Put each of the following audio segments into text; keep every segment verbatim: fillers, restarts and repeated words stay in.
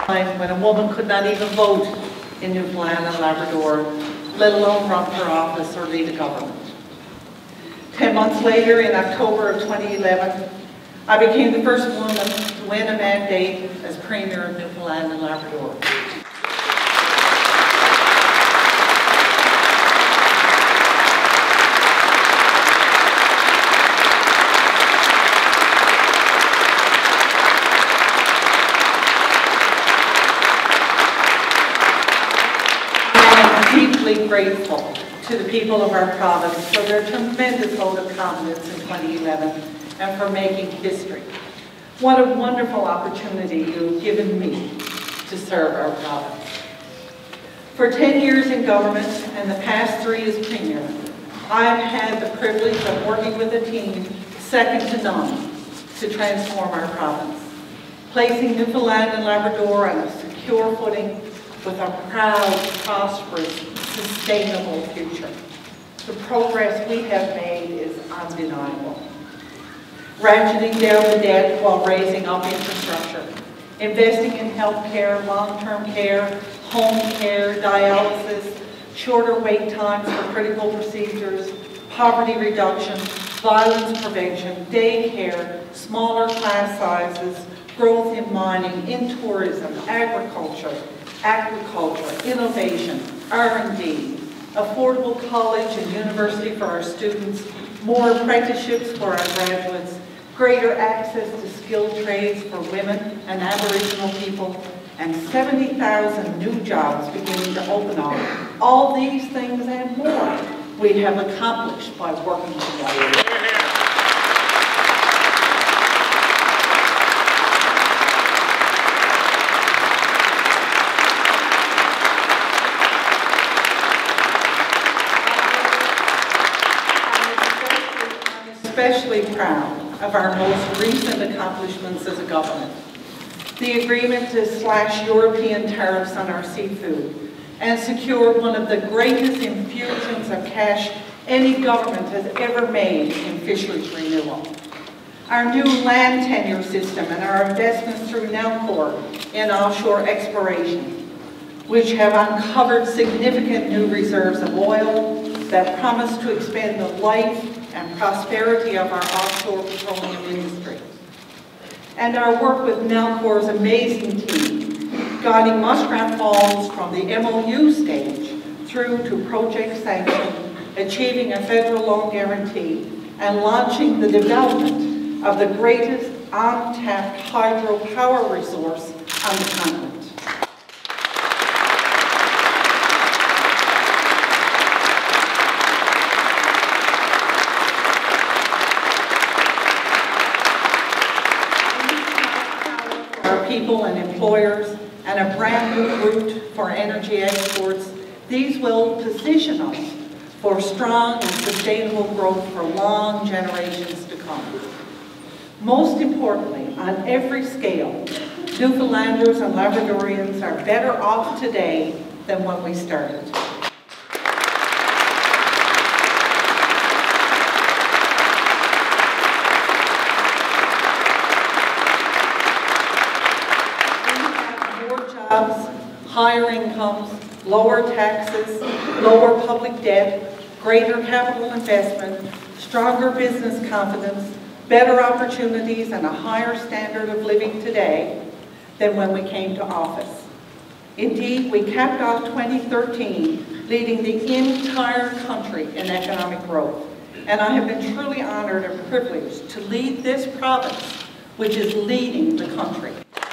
time when a woman could not even vote in Newfoundland and Labrador, let alone run for office or lead a government. Ten months later, in October of twenty eleven, I became the first woman to win a mandate as Premier of Newfoundland and Labrador. Grateful to the people of our province for their tremendous vote of confidence in twenty eleven and for making history. What a wonderful opportunity you've given me to serve our province. For ten years in government and the past three as Premier, I've had the privilege of working with a team second to none to transform our province, placing Newfoundland and Labrador on a secure footing with a proud, prosperous, sustainable future. The progress we have made is undeniable. Ratcheting down the debt while raising up infrastructure, investing in health care, long-term care, home care, dialysis, shorter wait times for critical procedures, poverty reduction, violence prevention, daycare, smaller class sizes, growth in mining, in tourism, agriculture, agriculture, innovation, R and D, affordable college and university for our students, more apprenticeships for our graduates, greater access to skilled trades for women and Aboriginal people, and seventy thousand new jobs beginning to open up. All these things and more we have accomplished by working together. Especially proud of our most recent accomplishments as a government. The agreement to slash European tariffs on our seafood and secure one of the greatest infusions of cash any government has ever made in fisheries renewal. Our new land tenure system and our investments through Newcor in offshore exploration, which have uncovered significant new reserves of oil that promise to expand the life and prosperity of our offshore petroleum industry. And our work with Newcor's amazing team, guiding Muskrat Falls from the M O U stage through to project sanction, achieving a federal loan guarantee, and launching the development of the greatest untapped hydropower resource on the continent. People and employers, and a brand new route for energy exports, these will position us for strong and sustainable growth for long generations to come. Most importantly, on every scale, Newfoundlanders and Labradorians are better off today than when we started. Jobs, higher incomes, lower taxes, lower public debt, greater capital investment, stronger business confidence, better opportunities, and a higher standard of living today than when we came to office. Indeed, we capped off twenty thirteen leading the entire country in economic growth, and I have been truly honored and privileged to lead this province, which is leading the country.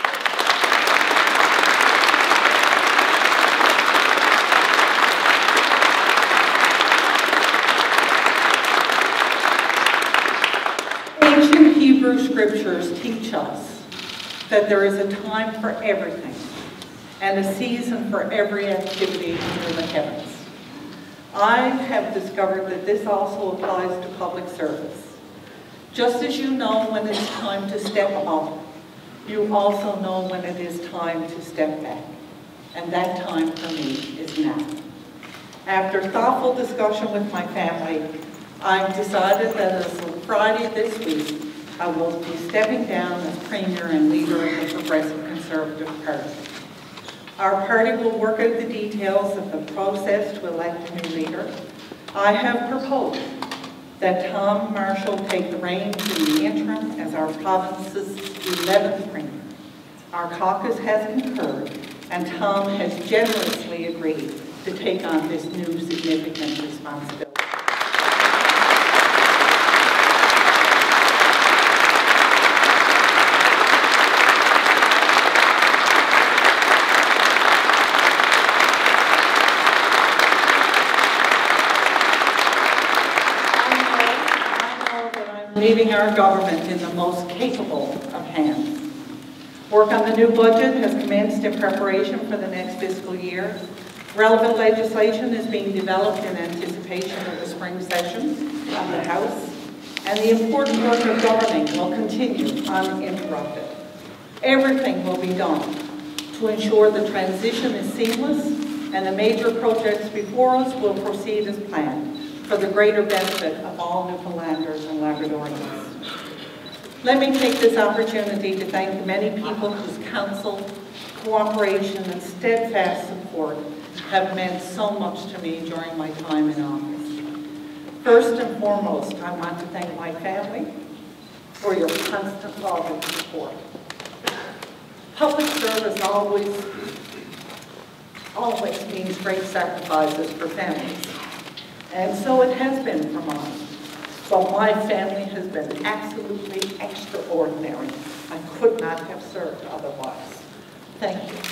Ancient Hebrew scriptures teach us that there is a time for everything and a season for every activity under the heavens. I have discovered that this also applies to public service. Just as you know when it's time to step up, you also know when it is time to step back. And that time for me is now. After thoughtful discussion with my family, I've decided that as of Friday this week, I will be stepping down as Premier and leader of the Progressive Conservative Party. Our party will work out the details of the process to elect a new leader. I have proposed that Tom Marshall take the reins in the interim as our province's eleventh premier. Our caucus has concurred, and Tom has generously agreed to take on this new significant responsibility. Leaving our government in the most capable of hands. Work on the new budget has commenced in preparation for the next fiscal year. Relevant legislation is being developed in anticipation of the spring session of the House, and the important work of governing will continue uninterrupted. Everything will be done to ensure the transition is seamless and the major projects before us will proceed as planned, for the greater benefit of all Newfoundlanders and Labradorians. Let me take this opportunity to thank the many people whose counsel, cooperation, and steadfast support have meant so much to me during my time in office. First and foremost, I want to thank my family for your constant love and support. Public service always, always means great sacrifices for families. And so it has been for mine. But my family has been absolutely extraordinary. I could not have served otherwise. Thank you.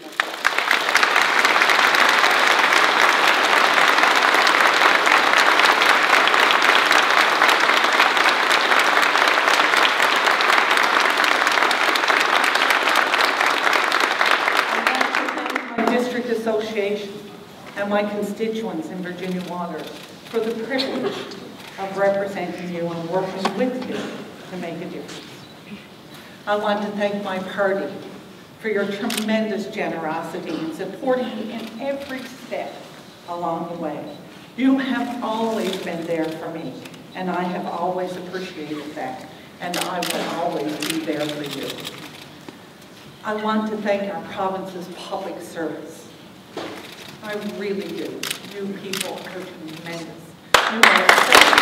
I want to thank my district association and my constituents in Virginia Waters for the privilege of representing you and working with you to make a difference. I want to thank my party for your tremendous generosity in supporting me in every step along the way. You have always been there for me, and I have always appreciated that, and I will always be there for you. I want to thank our province's public service. I really do. You people are tremendous. You are so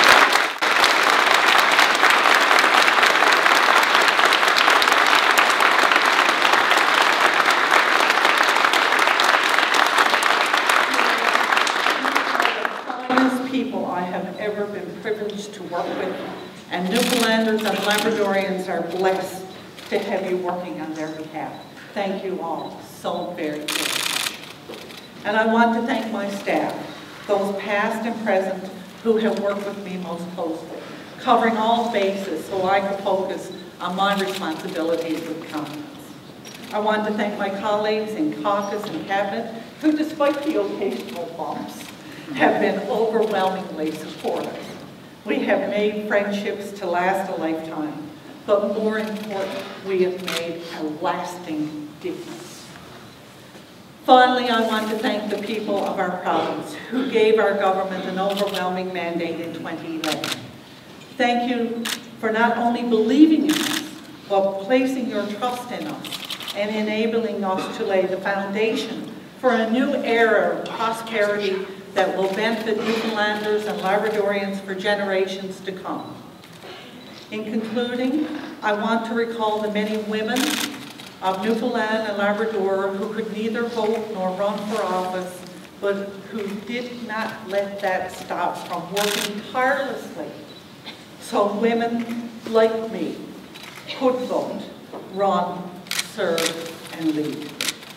people I have ever been privileged to work with, and Newfoundlanders and Labradorians are blessed to have you working on their behalf. Thank you all so very, very much. And I want to thank my staff, those past and present who have worked with me most closely, covering all bases so I can focus on my responsibilities with confidence. I want to thank my colleagues in caucus and cabinet who, despite the occasional bumps, have been overwhelmingly supportive. We have made friendships to last a lifetime, but more important, we have made a lasting difference. Finally, I want to thank the people of our province who gave our government an overwhelming mandate in twenty eleven. Thank you for not only believing in us, but placing your trust in us and enabling us to lay the foundation for a new era of prosperity that will benefit Newfoundlanders and Labradorians for generations to come. In concluding, I want to recall the many women of Newfoundland and Labrador who could neither vote nor run for office, but who did not let that stop from working tirelessly so women like me could vote, run, serve, and lead.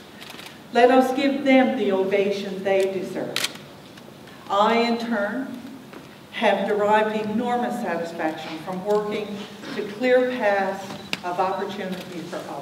Let us give them the ovation they deserve. I, in turn, have derived enormous satisfaction from working to clear paths of opportunity for others.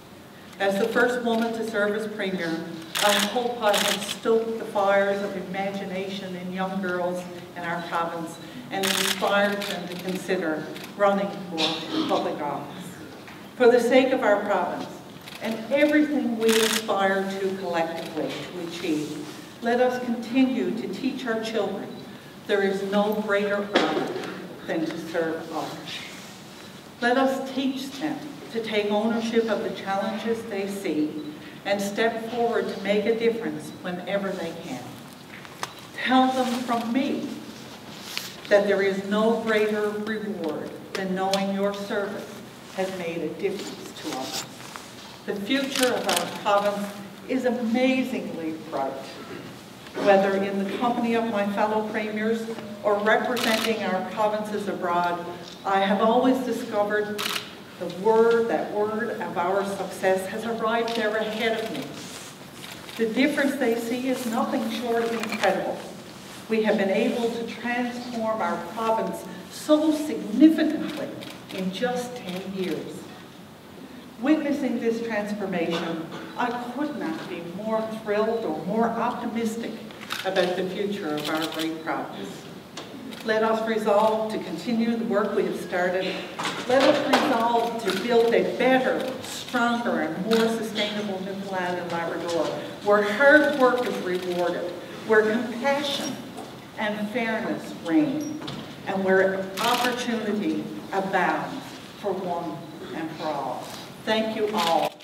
As the first woman to serve as Premier, I hope I have stoked the fires of imagination in young girls in our province and inspired them to consider running for public office. For the sake of our province and everything we aspire to collectively to achieve, let us continue to teach our children there is no greater honor than to serve others. Let us teach them to take ownership of the challenges they see and step forward to make a difference whenever they can. Tell them from me that there is no greater reward than knowing your service has made a difference to us. The future of our province is amazingly bright. Whether in the company of my fellow premiers or representing our provinces abroad, I have always discovered the word, that word of our success has arrived there ahead of me. The difference they see is nothing short of incredible. We have been able to transform our province so significantly in just ten years. Witnessing this transformation, I could not be more thrilled or more optimistic about the future of our great province. Let us resolve to continue the work we have started. Let us resolve to build a better, stronger, and more sustainable Newfoundland and Labrador, where hard work is rewarded, where compassion and fairness reign, and where opportunity abounds for one and for all. Thank you all.